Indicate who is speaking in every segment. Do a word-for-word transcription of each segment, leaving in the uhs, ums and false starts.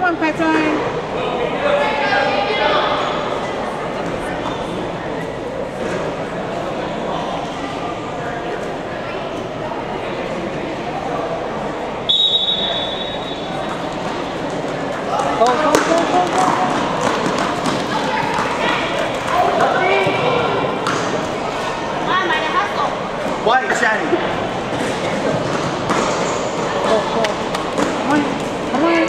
Speaker 1: on, pipeline. Go, go, go, go, go, go.
Speaker 2: White, Shani.
Speaker 1: Go, go. Come on, come on.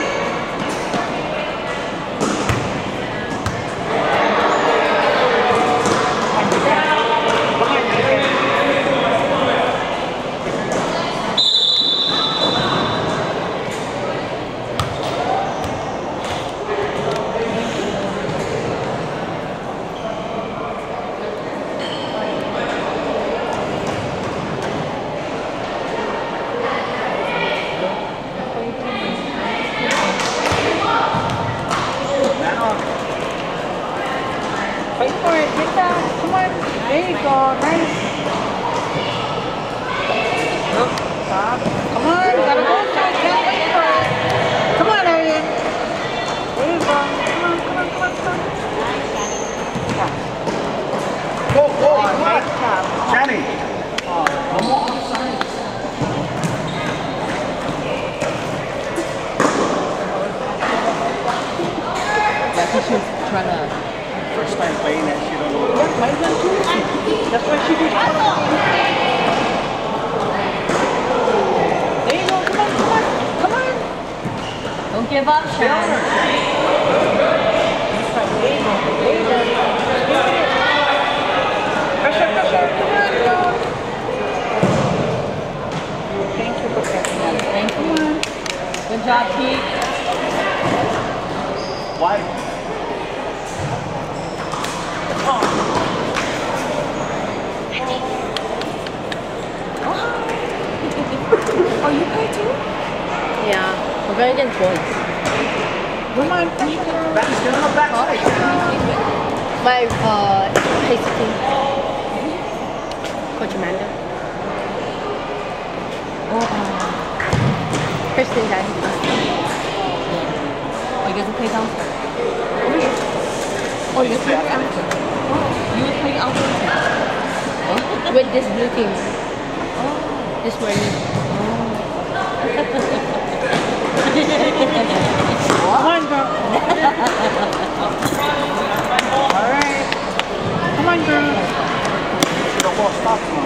Speaker 1: Wait for it, get down, come on. There you go, nice. Stop. Come on, gotta go inside, can't wait for it. Come on, Arian. There you go. Come on, come on, come on, come on. Yeah.
Speaker 2: Go, go, come on.
Speaker 1: Nice job.
Speaker 2: Shani. Oh, one more on the side.
Speaker 1: Yeah, because she's trying to...
Speaker 2: First time playing that shit on the
Speaker 1: Yeah, my son too. That's why she did. There you go. Come on, come on, come on.
Speaker 3: Don't give up, Sean.
Speaker 1: There you go. There you go. Pressure, pressure. Come on, go. Thank you for catching that.
Speaker 3: Thank you. Good job, Pete.
Speaker 2: White.
Speaker 1: Oh, you play too?
Speaker 3: Yeah, we're going against boys.
Speaker 1: Come on, pressure.
Speaker 2: Back, still on the back side.
Speaker 3: My uh, high school team. Coach Amanda.
Speaker 1: Oh,
Speaker 3: Kristen Dad.
Speaker 1: oh, you guys will play downstairs. Oh, you guys play outside. You would play outside.
Speaker 3: With this blue team. This morning.
Speaker 1: Come on, girl. Alright. Come on, girl.
Speaker 2: The ball stops now.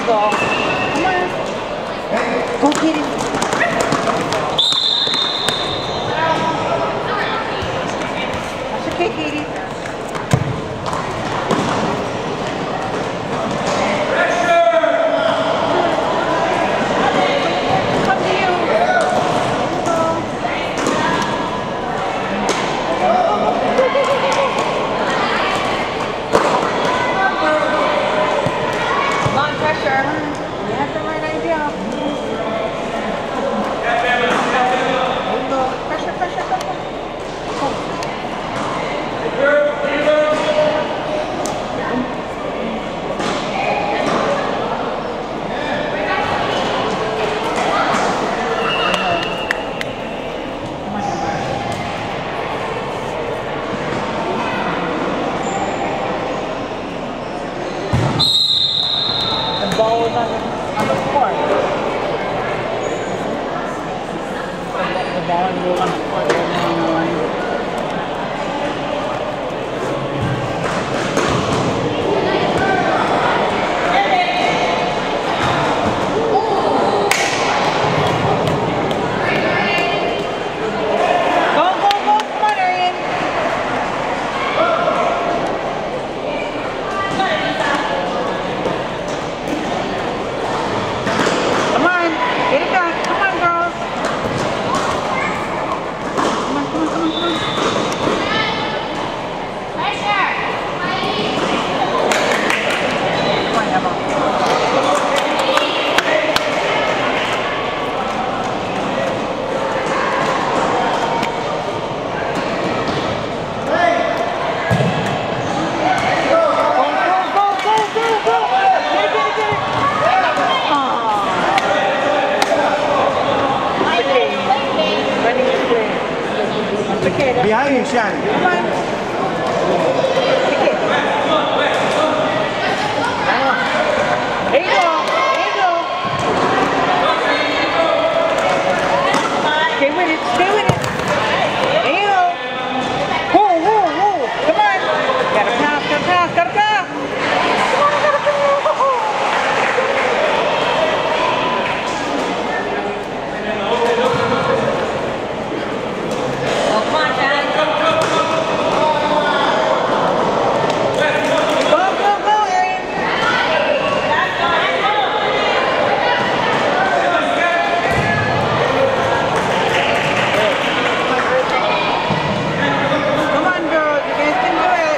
Speaker 1: go. Come on. Go get it. That's okay, Katie. Come to you. Come on, pressure. You have the right idea. There you go. Pressure, pressure, pressure. The ball was on the, on the floor. The ball and roll on the floor. On the line. Go, go, go. Come on, Arian. Come on. Get it back. Come on, girls. Come on, come on, come on, come on. Come on, Emma. Go, go, go, go, go. Get it, get it, get it. Aw. It's okay. Running is play. It's okay. That's
Speaker 2: Behind you, Shannon.
Speaker 1: Come on. Kick it. There you go. There you go. Stay with it. Stay with it. There you go. Woo, woo, woo. Come on. Gotta pass, gotta pass, gotta pass. Come on, gotta pass. Oh, come on, Shannon. Go, go, go, Arian. Come on, girls. You guys can do it.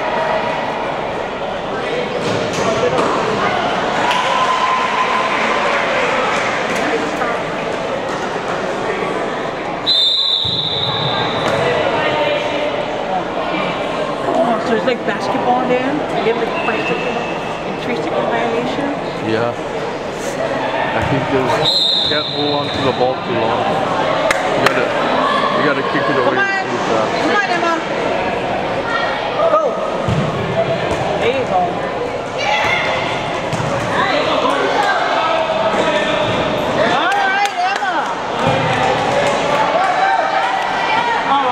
Speaker 1: Oh, so it's like basketball there. You get like five second and three second violation.
Speaker 4: Yeah. I think there's can't hold on to the ball too long. You gotta you gotta kick it away
Speaker 1: Come on.
Speaker 4: too fast.
Speaker 1: Come on, Emma. Go. There you go. All right, Emma. Oh.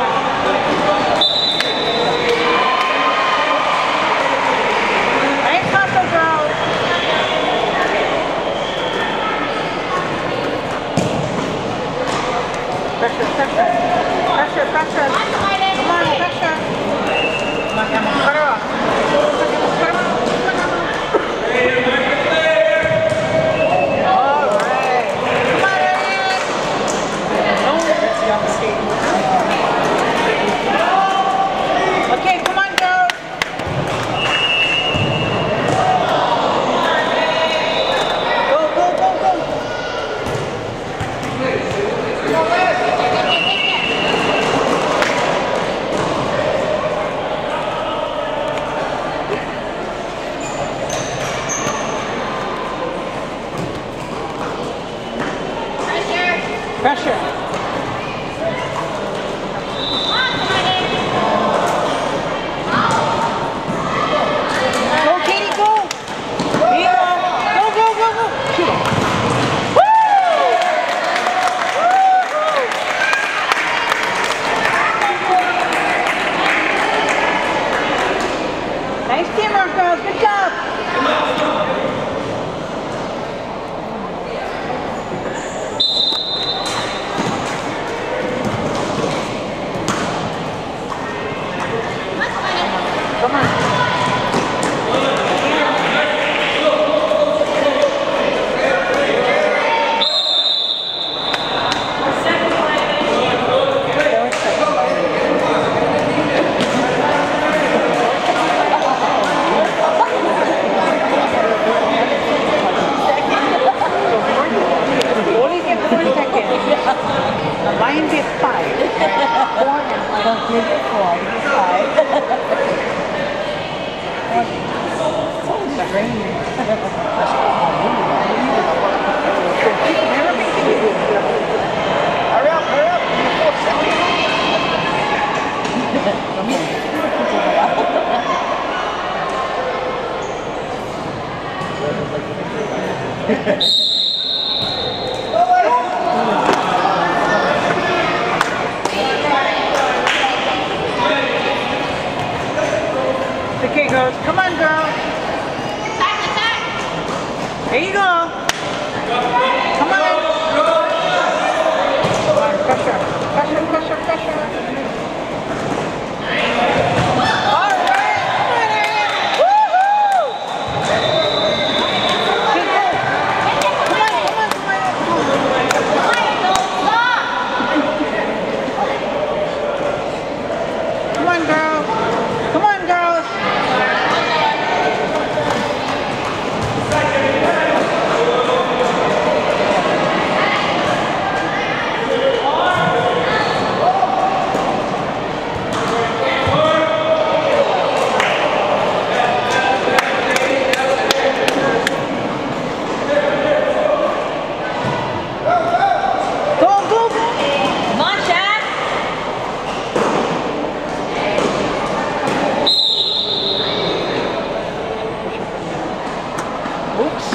Speaker 1: Nice hustle, girls. Pressure, pressure. Pressure, pressure. Come on, pressure. Come on, Emma. Cut her off. Cut her off. All right. Come on, Arian. Okay, come on, girls. Go, go, go, go. Pressure. Go, Katie, go. There you go. Go, go, go, go. Shoot him. Woo! Woo-hoo! Nice teamwork, girls. Good job. Okay, girls. Come on, girl. There you go. Come on. Come on, pressure. Pressure, pressure, pressure. All right. Come on, Arian. Woohoo! Okay, go. Come on, come on, come on. Come on, girl. Come on, girls. Go, go, go.
Speaker 3: Come on, Chad.
Speaker 1: Oops.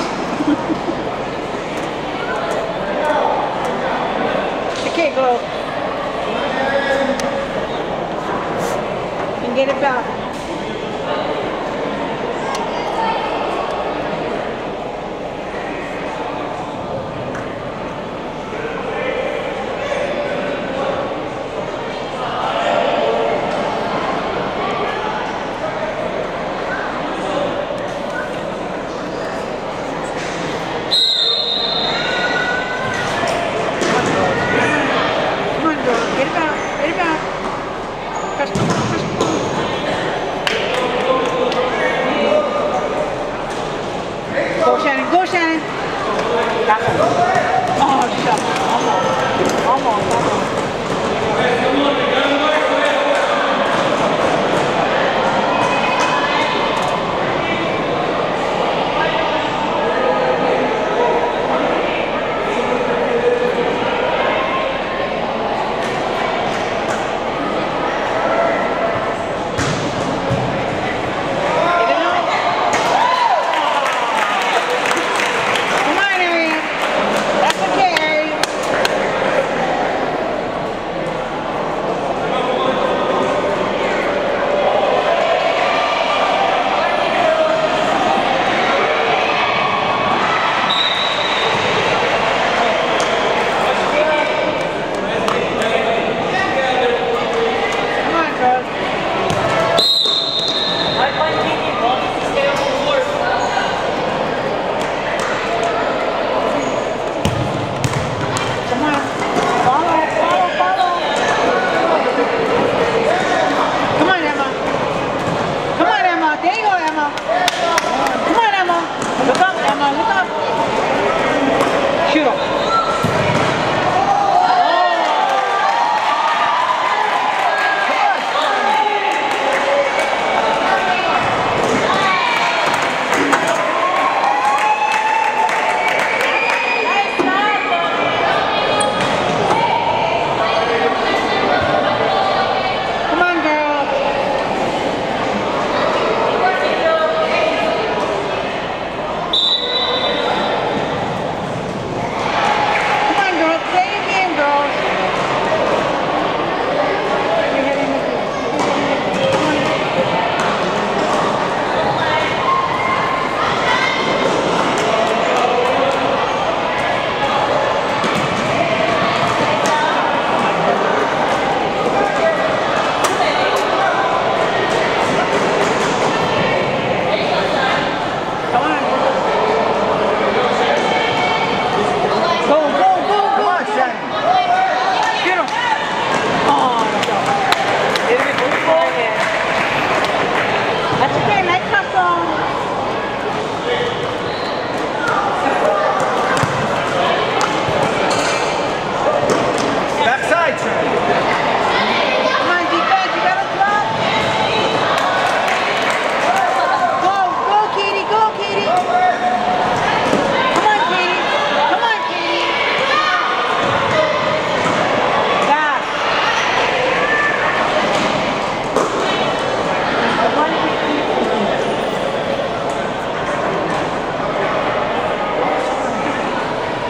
Speaker 1: Okay, go. And get it back. Come on, girl. Get it back. Get it back. Press, come on, press, come on. Go, Shannon. Go, Shannon. That one. Oh, shut up. Almost. Almost. Almost. Come on, Arian. That's okay, Arian. Come on, girls. Come on. Follow, follow, follow. Come on, Emma. Come on, Emma. There you go, Emma. Come on, Emma. Look up, Emma. Look up. Shoot him. Come on, girl.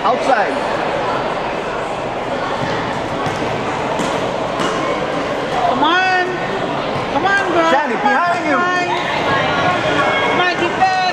Speaker 2: Outside.
Speaker 1: Come on. Come on, girl.
Speaker 2: Shani,
Speaker 1: Come on,
Speaker 2: behind you.
Speaker 1: Come on, defense.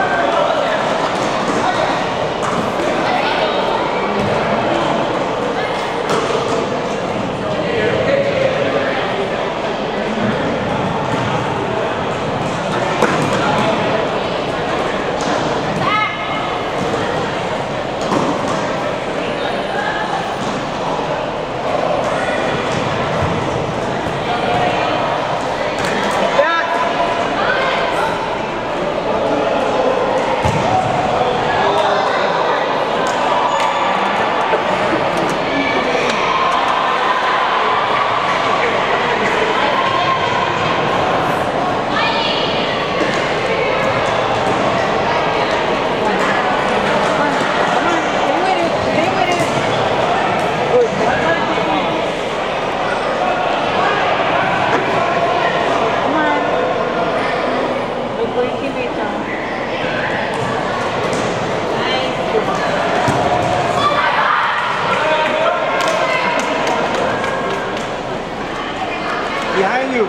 Speaker 2: Behind you.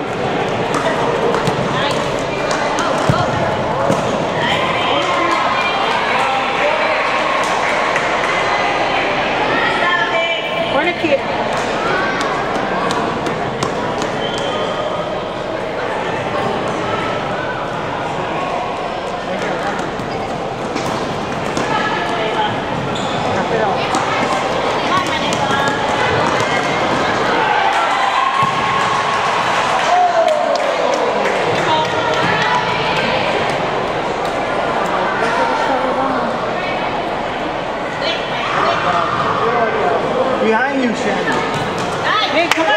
Speaker 1: Corner kick.
Speaker 2: Behind you, Shani.
Speaker 1: Hey, come on.